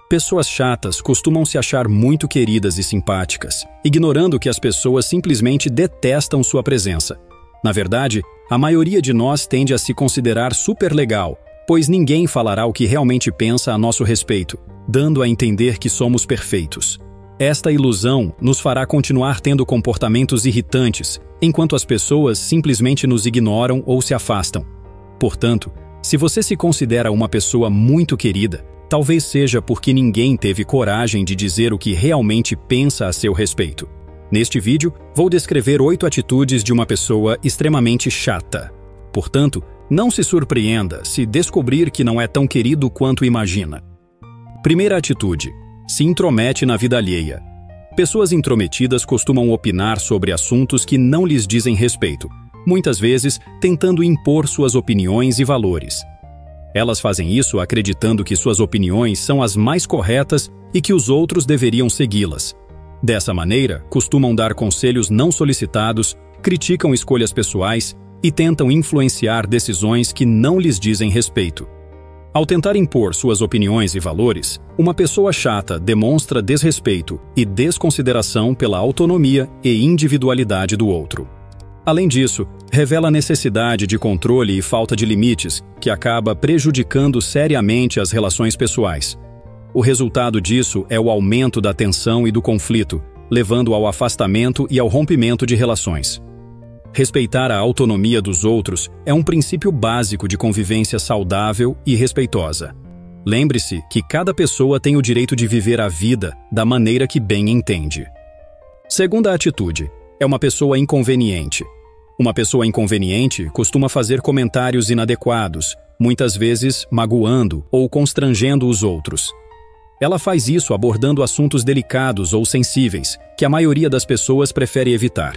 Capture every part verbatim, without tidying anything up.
Pessoas chatas costumam se achar muito queridas e simpáticas, ignorando que as pessoas simplesmente detestam sua presença. Na verdade, a maioria de nós tende a se considerar super legal, pois ninguém falará o que realmente pensa a nosso respeito, dando a entender que somos perfeitos. Esta ilusão nos fará continuar tendo comportamentos irritantes, enquanto as pessoas simplesmente nos ignoram ou se afastam. Portanto, se você se considera uma pessoa muito querida, talvez seja porque ninguém teve coragem de dizer o que realmente pensa a seu respeito. Neste vídeo, vou descrever oito atitudes de uma pessoa extremamente chata. Portanto, não se surpreenda se descobrir que não é tão querido quanto imagina. Primeira atitude: se intromete na vida alheia. Pessoas intrometidas costumam opinar sobre assuntos que não lhes dizem respeito, muitas vezes tentando impor suas opiniões e valores. Elas fazem isso acreditando que suas opiniões são as mais corretas e que os outros deveriam segui-las. Dessa maneira, costumam dar conselhos não solicitados, criticam escolhas pessoais e tentam influenciar decisões que não lhes dizem respeito. Ao tentar impor suas opiniões e valores, uma pessoa chata demonstra desrespeito e desconsideração pela autonomia e individualidade do outro. Além disso, revela necessidade de controle e falta de limites, que acaba prejudicando seriamente as relações pessoais. O resultado disso é o aumento da tensão e do conflito, levando ao afastamento e ao rompimento de relações. Respeitar a autonomia dos outros é um princípio básico de convivência saudável e respeitosa. Lembre-se que cada pessoa tem o direito de viver a vida da maneira que bem entende. Segunda atitude: é uma pessoa inconveniente. Uma pessoa inconveniente costuma fazer comentários inadequados, muitas vezes magoando ou constrangendo os outros. Ela faz isso abordando assuntos delicados ou sensíveis, que a maioria das pessoas prefere evitar.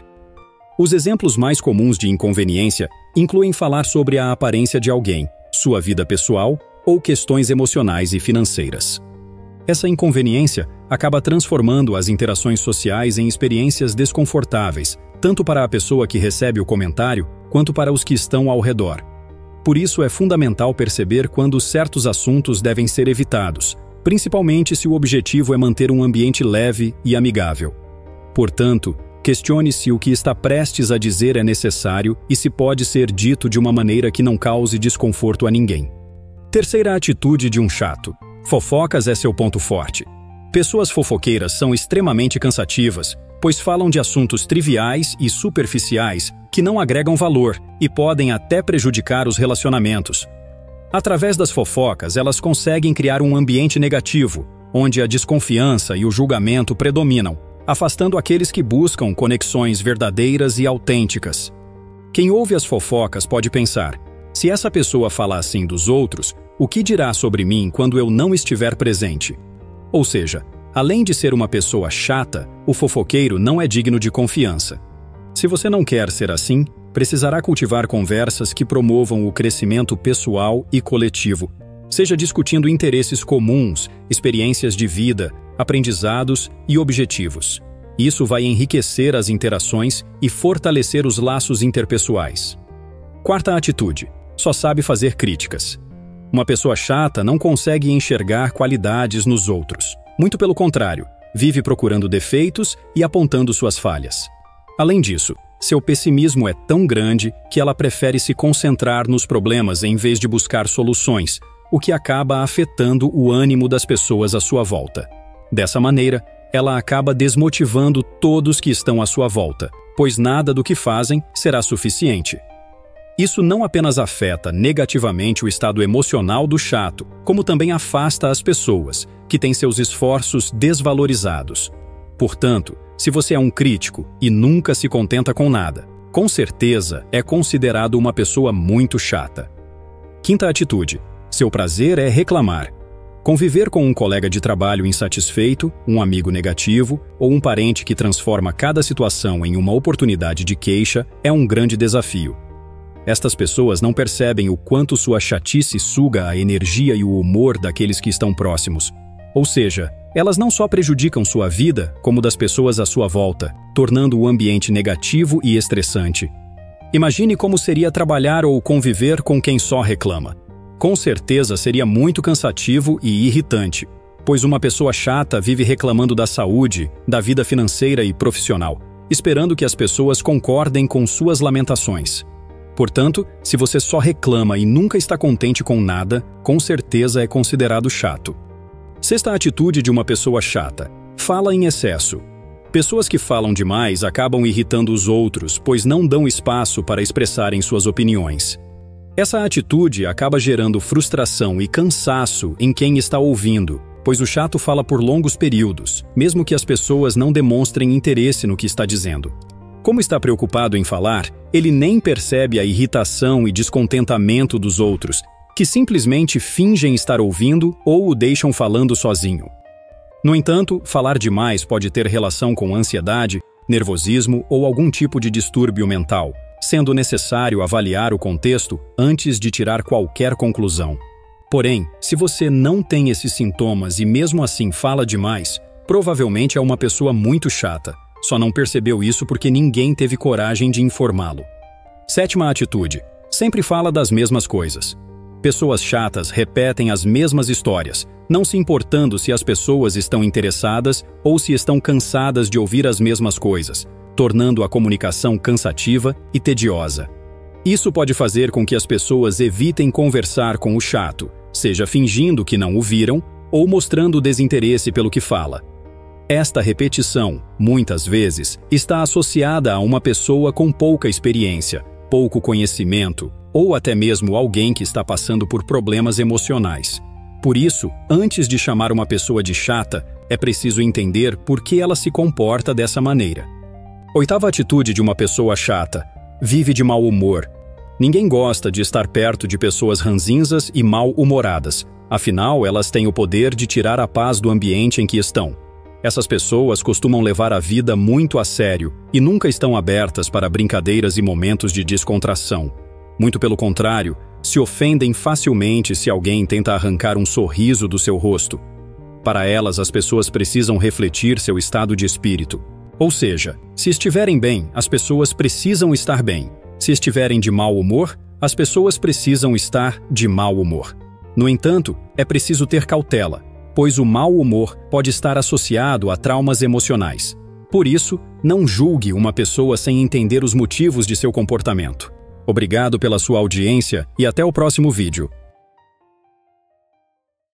Os exemplos mais comuns de inconveniência incluem falar sobre a aparência de alguém, sua vida pessoal ou questões emocionais e financeiras. Essa inconveniência acaba transformando as interações sociais em experiências desconfortáveis, tanto para a pessoa que recebe o comentário, quanto para os que estão ao redor. Por isso é fundamental perceber quando certos assuntos devem ser evitados, principalmente se o objetivo é manter um ambiente leve e amigável. Portanto, questione se o que está prestes a dizer é necessário e se pode ser dito de uma maneira que não cause desconforto a ninguém. Terceira atitude de um chato: fofocas é seu ponto forte. Pessoas fofoqueiras são extremamente cansativas, pois falam de assuntos triviais e superficiais que não agregam valor e podem até prejudicar os relacionamentos. Através das fofocas, elas conseguem criar um ambiente negativo, onde a desconfiança e o julgamento predominam, afastando aqueles que buscam conexões verdadeiras e autênticas. Quem ouve as fofocas pode pensar: se essa pessoa fala assim dos outros, o que dirá sobre mim quando eu não estiver presente? Ou seja, além de ser uma pessoa chata, o fofoqueiro não é digno de confiança. Se você não quer ser assim, precisará cultivar conversas que promovam o crescimento pessoal e coletivo, seja discutindo interesses comuns, experiências de vida, aprendizados e objetivos. Isso vai enriquecer as interações e fortalecer os laços interpessoais. Quarta atitude: só sabe fazer críticas. Uma pessoa chata não consegue enxergar qualidades nos outros. Muito pelo contrário, vive procurando defeitos e apontando suas falhas. Além disso, seu pessimismo é tão grande que ela prefere se concentrar nos problemas em vez de buscar soluções, o que acaba afetando o ânimo das pessoas à sua volta. Dessa maneira, ela acaba desmotivando todos que estão à sua volta, pois nada do que fazem será suficiente. Isso não apenas afeta negativamente o estado emocional do chato, como também afasta as pessoas, que têm seus esforços desvalorizados. Portanto, se você é um crítico e nunca se contenta com nada, com certeza é considerado uma pessoa muito chata. Quinta atitude: seu prazer é reclamar. Conviver com um colega de trabalho insatisfeito, um amigo negativo ou um parente que transforma cada situação em uma oportunidade de queixa é um grande desafio. Estas pessoas não percebem o quanto sua chatice suga a energia e o humor daqueles que estão próximos. Ou seja, elas não só prejudicam sua vida, como das pessoas à sua volta, tornando o ambiente negativo e estressante. Imagine como seria trabalhar ou conviver com quem só reclama. Com certeza seria muito cansativo e irritante. pois uma pessoa chata vive reclamando da saúde, da vida financeira e profissional, esperando que as pessoas concordem com suas lamentações. Portanto, se você só reclama e nunca está contente com nada, com certeza é considerado chato. Sexta atitude de uma pessoa chata: fala em excesso. Pessoas que falam demais acabam irritando os outros, pois não dão espaço para expressarem suas opiniões. Essa atitude acaba gerando frustração e cansaço em quem está ouvindo, pois o chato fala por longos períodos, mesmo que as pessoas não demonstrem interesse no que está dizendo. Como está preocupado em falar, ele nem percebe a irritação e descontentamento dos outros, que simplesmente fingem estar ouvindo ou o deixam falando sozinho. No entanto, falar demais pode ter relação com ansiedade, nervosismo ou algum tipo de distúrbio mental, sendo necessário avaliar o contexto antes de tirar qualquer conclusão. Porém, se você não tem esses sintomas e mesmo assim fala demais, provavelmente é uma pessoa muito chata. Só não percebeu isso porque ninguém teve coragem de informá-lo. Sétima atitude: sempre fala das mesmas coisas. Pessoas chatas repetem as mesmas histórias, não se importando se as pessoas estão interessadas ou se estão cansadas de ouvir as mesmas coisas, tornando a comunicação cansativa e tediosa. Isso pode fazer com que as pessoas evitem conversar com o chato, seja fingindo que não o viram ou mostrando desinteresse pelo que fala. Esta repetição, muitas vezes, está associada a uma pessoa com pouca experiência, pouco conhecimento, ou até mesmo alguém que está passando por problemas emocionais. Por isso, antes de chamar uma pessoa de chata, é preciso entender por que ela se comporta dessa maneira. Oitava atitude de uma pessoa chata: vive de mau humor. Ninguém gosta de estar perto de pessoas ranzinzas e mal-humoradas, afinal, elas têm o poder de tirar a paz do ambiente em que estão. Essas pessoas costumam levar a vida muito a sério e nunca estão abertas para brincadeiras e momentos de descontração. Muito pelo contrário, se ofendem facilmente se alguém tenta arrancar um sorriso do seu rosto. Para elas, as pessoas precisam refletir seu estado de espírito. Ou seja, se estiverem bem, as pessoas precisam estar bem. Se estiverem de mau humor, as pessoas precisam estar de mau humor. No entanto, é preciso ter cautela, pois o mau humor pode estar associado a traumas emocionais. Por isso, não julgue uma pessoa sem entender os motivos de seu comportamento. Obrigado pela sua audiência e até o próximo vídeo.